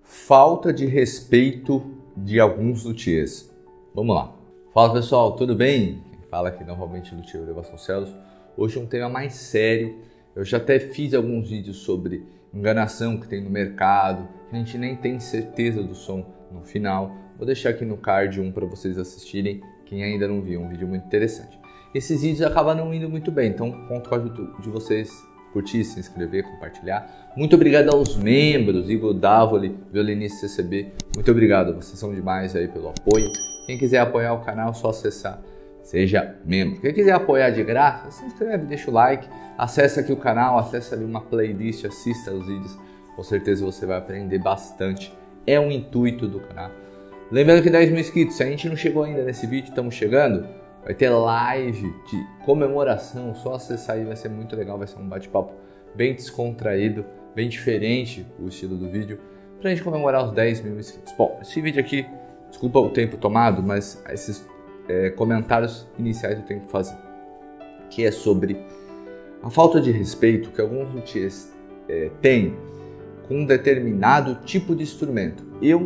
Falta de respeito de alguns luthiers. Vamos lá. Fala pessoal, tudo bem? Quem fala aqui novamente é o luthier Oliver Vasconcelos. Hoje é um tema mais sério. Eu já até fiz alguns vídeos sobre enganação que tem no mercado, que a gente nem tem certeza do som no final. Vou deixar aqui no card um para vocês assistirem, quem ainda não viu, um vídeo muito interessante. Esses vídeos acabam não indo muito bem, então conto com a ajuda de vocês. Curtir, se inscrever, compartilhar. Muito obrigado aos membros, Igor Davoli, violinista CCB. Muito obrigado, vocês são demais aí pelo apoio. Quem quiser apoiar o canal, é só acessar, seja membro. Quem quiser apoiar de graça, se inscreve, deixa o like, acessa aqui o canal, acessa ali uma playlist, assista os vídeos. Com certeza você vai aprender bastante. É um intuito do canal. Lembrando que 10 mil inscritos, se a gente não chegou ainda nesse vídeo, estamos chegando. Vai ter live de comemoração, só acessar aí, vai ser muito legal, vai ser um bate-papo bem descontraído, bem diferente o estilo do vídeo, pra gente comemorar os 10 mil inscritos. Bom, esse vídeo aqui, desculpa o tempo tomado, mas esses comentários iniciais eu tenho que fazer, que é sobre a falta de respeito que alguns luthiers têm com um determinado tipo de instrumento.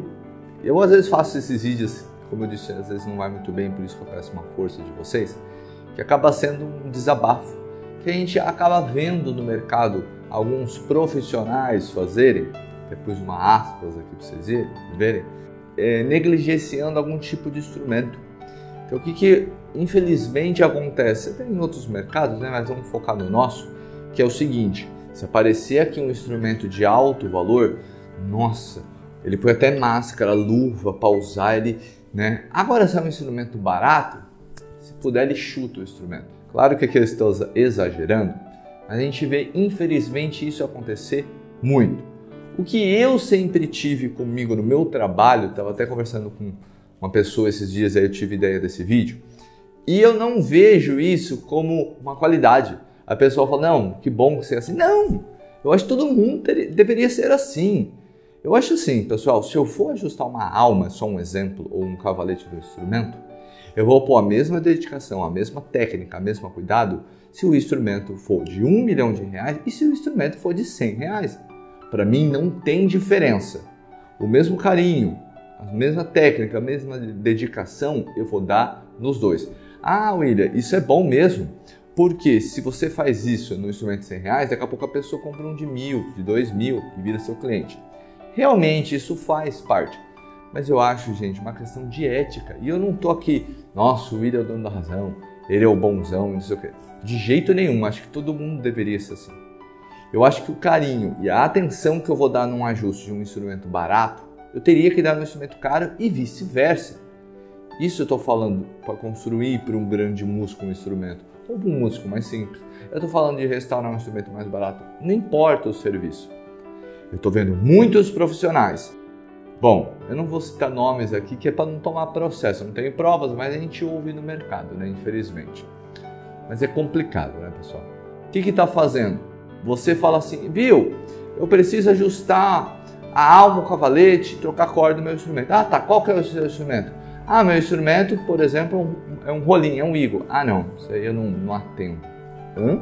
Eu às vezes faço esses vídeos, como eu disse, às vezes não vai muito bem, por isso que eu peço uma força de vocês, que acaba sendo um desabafo, que a gente acaba vendo no mercado alguns profissionais fazerem, depois uma aspas aqui para vocês verem, negligenciando algum tipo de instrumento. Então o que infelizmente acontece, até em outros mercados, né, mas vamos focar no nosso, que é o seguinte: se aparecer aqui um instrumento de alto valor, nossa, ele põe até máscara, luva para usar ele, né? Agora, se é um instrumento barato, se puder, ele chuta o instrumento. Claro que aqui eu estou exagerando, mas a gente vê, infelizmente, isso acontecer muito. O que eu sempre tive comigo no meu trabalho, estava até conversando com uma pessoa esses dias, aí eu tive ideia desse vídeo, e eu não vejo isso como uma qualidade. A pessoa fala, não, que bom que você é assim. Não, eu acho que todo mundo deveria ser assim. Eu acho assim, pessoal, se eu for ajustar uma alma, só um exemplo, ou um cavalete do instrumento, eu vou pôr a mesma dedicação, a mesma técnica, a mesma cuidado, se o instrumento for de R$1 milhão e se o instrumento for de R$100. Para mim não tem diferença. O mesmo carinho, a mesma técnica, a mesma dedicação eu vou dar nos dois. Ah, William, isso é bom mesmo, porque se você faz isso no instrumento de R$100, daqui a pouco a pessoa compra um de 1.000, de 2.000 e vira seu cliente. Realmente isso faz parte, mas eu acho, gente, uma questão de ética. E eu não tô aqui, nossa, o William é o dono da razão, ele é o bonzão, não sei o quê. De jeito nenhum, acho que todo mundo deveria ser assim. Eu acho que o carinho e a atenção que eu vou dar num ajuste de um instrumento barato, eu teria que dar no instrumento caro e vice-versa. Isso eu tô falando para construir para um grande músico um instrumento, ou para um músico mais simples. Eu tô falando de restaurar um instrumento mais barato, não importa o serviço. Eu estou vendo muitos profissionais. Bom, eu não vou citar nomes aqui, que é para não tomar processo. Eu não tenho provas, mas a gente ouve no mercado, né? Infelizmente. Mas é complicado, né, pessoal? O que está fazendo? Você fala assim, viu? Eu preciso ajustar a alma, o cavalete, trocar a corda do meu instrumento. Ah, tá. Qual que é o seu instrumento? Ah, meu instrumento, por exemplo, é um rolinho, é um Igor. Ah, não. Isso aí eu não atendo. Hã?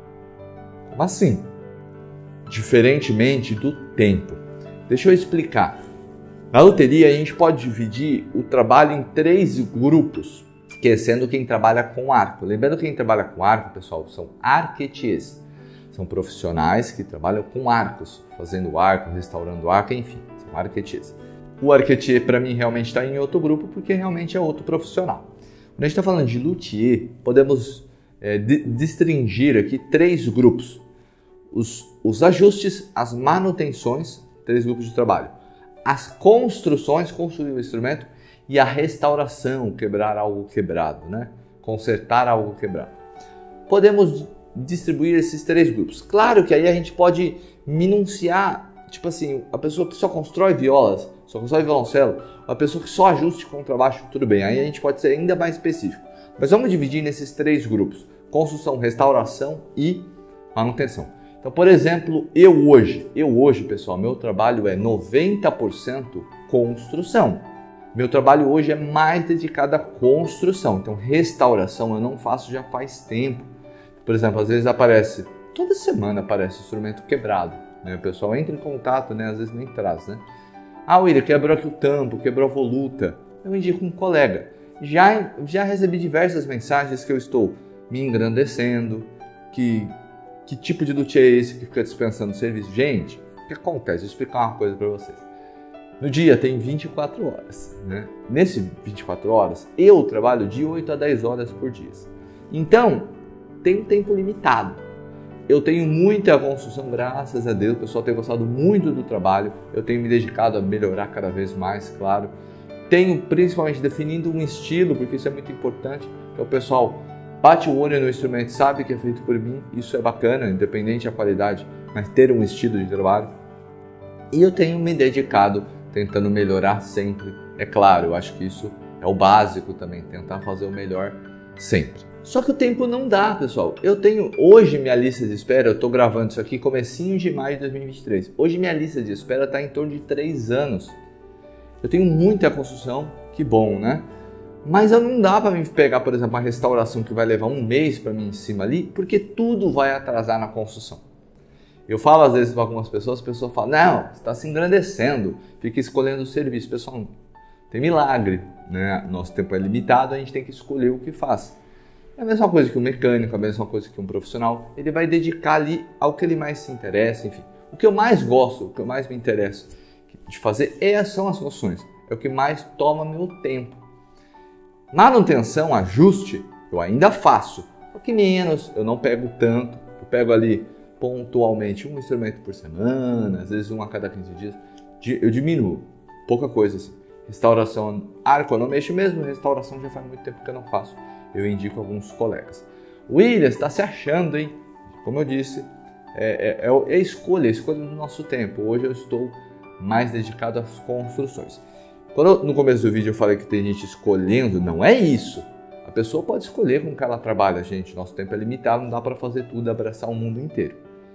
Como assim? Diferentemente do tempo. Deixa eu explicar. Na luteria a gente pode dividir o trabalho em 3 grupos, que sendo quem trabalha com arco. Lembrando que quem trabalha com arco, pessoal, são arquetiers. São profissionais que trabalham com arcos, fazendo arco, restaurando arco, enfim, são arquetiers. O arquetier para mim realmente está em outro grupo, porque realmente é outro profissional. Quando a gente está falando de luthier, podemos destringir aqui 3 grupos. Os ajustes, as manutenções, 3 grupos de trabalho. As construções, construir o instrumento, e a restauração, quebrar algo quebrado, né? Consertar algo quebrado. Podemos distribuir esses 3 grupos. Claro que aí a gente pode minuciar, tipo assim, a pessoa que só constrói violas, só constrói violoncelo, a pessoa que só ajuste contrabaixo, tudo bem, aí a gente pode ser ainda mais específico. Mas vamos dividir nesses 3 grupos: construção, restauração e manutenção. Então, por exemplo, eu hoje, pessoal, meu trabalho é 90% construção. Meu trabalho hoje é mais dedicado à construção. Então, restauração eu não faço já faz tempo. Por exemplo, às vezes toda semana aparece instrumento quebrado, né? O pessoal entra em contato, né? Às vezes nem traz, né? Ah, William, quebrou aqui o tampo, quebrou a voluta. Eu indico um colega. Já recebi diversas mensagens que eu estou me engrandecendo, que tipo de luthier é esse que fica dispensando serviço? Gente, o que acontece? Vou explicar uma coisa para vocês. No dia tem 24 horas, né? Nesse 24 horas, eu trabalho de 8 a 10 horas por dia. Então, tem um tempo limitado. Eu tenho muita construção, graças a Deus, o pessoal tem gostado muito do trabalho, eu tenho me dedicado a melhorar cada vez mais, claro. Tenho principalmente definindo um estilo, porque isso é muito importante, que o pessoal bate o olho no instrumento, sabe que é feito por mim, isso é bacana, independente da qualidade, mas ter um estilo de trabalho. E eu tenho me dedicado, tentando melhorar sempre, é claro, eu acho que isso é o básico também, tentar fazer o melhor sempre. Só que o tempo não dá, pessoal. Eu tenho hoje minha lista de espera, eu estou gravando isso aqui comecinho de maio de 2023. Hoje minha lista de espera está em torno de 3 anos. Eu tenho muita construção, que bom, né? Mas não dá para mim pegar, por exemplo, uma restauração que vai levar um mês para mim em cima ali, porque tudo vai atrasar na construção. Eu falo às vezes para algumas pessoas, as pessoas falam, não, você está se engrandecendo, fica escolhendo o serviço. Pessoal, tem milagre, né? Nosso tempo é limitado, a gente tem que escolher o que faz. É a mesma coisa que um mecânico, a mesma coisa que um profissional. Ele vai dedicar ali ao que ele mais se interessa, enfim. O que eu mais gosto, o que eu mais me interessa de fazer são as funções. É o que mais toma meu tempo. Manutenção, ajuste, eu ainda faço. Só que menos, eu não pego tanto. Eu pego ali pontualmente um instrumento por semana, às vezes um a cada 15 dias. Eu diminuo, pouca coisa assim. Restauração, arco eu não mexo mesmo, restauração já faz muito tempo que eu não faço. Eu indico alguns colegas. William, está se achando, hein? Como eu disse, é a escolha do nosso tempo. Hoje eu estou mais dedicado às construções. Quando no começo do vídeo eu falei que tem gente escolhendo, não é isso. A pessoa pode escolher com que ela trabalha, gente. Nosso tempo é limitado, não dá para fazer tudo, abraçar o mundo inteiro.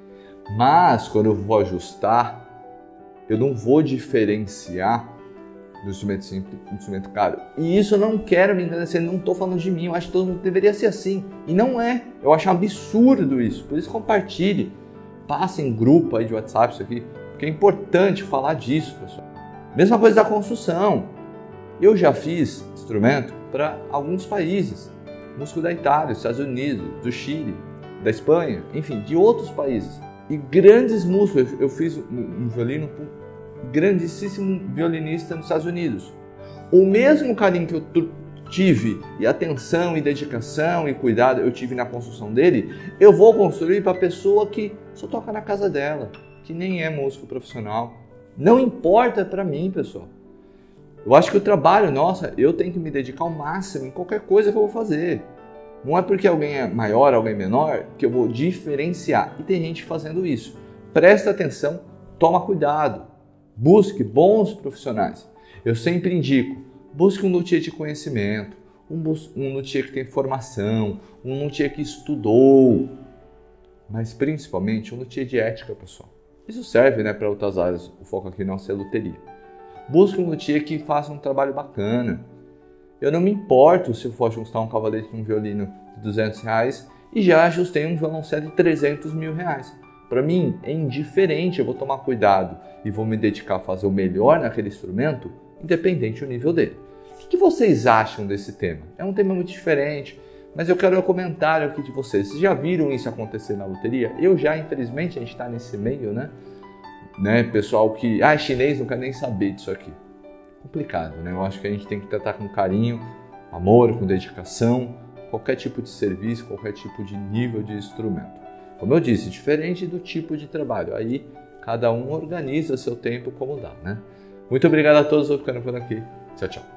Mas quando eu vou ajustar, eu não vou diferenciar do instrumento simples, do instrumento caro. E isso eu não quero me engrandecer, não estou falando de mim, eu acho que todo mundo deveria ser assim. E não é, eu acho um absurdo isso. Por isso compartilhe, passe em grupo aí de WhatsApp isso aqui, porque é importante falar disso, pessoal. Mesma coisa da construção. Eu já fiz instrumento para alguns países. Músico da Itália, dos Estados Unidos, do Chile, da Espanha, enfim, de outros países. E grandes músicos, eu fiz um violino para um grandíssimo violinista nos Estados Unidos. O mesmo carinho que eu tive, e atenção, e dedicação, e cuidado eu tive na construção dele, eu vou construir para a pessoa que só toca na casa dela, que nem é músico profissional. Não importa para mim, pessoal. Eu acho que o trabalho, nossa, eu tenho que me dedicar ao máximo em qualquer coisa que eu vou fazer. Não é porque alguém é maior, alguém menor, que eu vou diferenciar. E tem gente fazendo isso. Presta atenção, toma cuidado. Busque bons profissionais. Eu sempre indico, busque um luthier de conhecimento, um luthier que tem formação, um luthier que estudou, mas principalmente um luthier de ética, pessoal. Isso serve, né, para outras áreas, o foco aqui não é luteria. Busque um luthier que faça um trabalho bacana. Eu não me importo se eu for ajustar um cavalete de um violino de R$200 e já ajustei um violoncelo de R$300 mil. Para mim é indiferente, eu vou tomar cuidado e vou me dedicar a fazer o melhor naquele instrumento, independente do nível dele. O que vocês acham desse tema? É um tema muito diferente, mas eu quero um comentário aqui de vocês. Vocês já viram isso acontecer na luteria? Eu já, infelizmente, a gente está nesse meio, né? Pessoal que, chinês, não quer nem saber disso aqui. Complicado, né? Eu acho que a gente tem que tratar com carinho, amor, com dedicação, qualquer tipo de serviço, qualquer tipo de nível de instrumento. Como eu disse, diferente do tipo de trabalho. Aí, cada um organiza seu tempo como dá, né? Muito obrigado a todos por ficarem por aqui. Tchau, tchau.